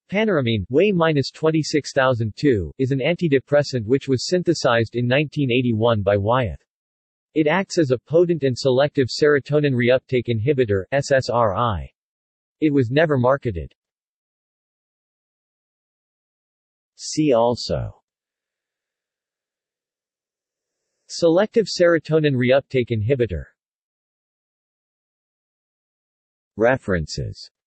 Panuramine, Way-26002, is an antidepressant which was synthesized in 1981 by Wyeth. It acts as a potent and selective serotonin reuptake inhibitor (SSRI). It was never marketed. See also: Selective serotonin reuptake inhibitor. References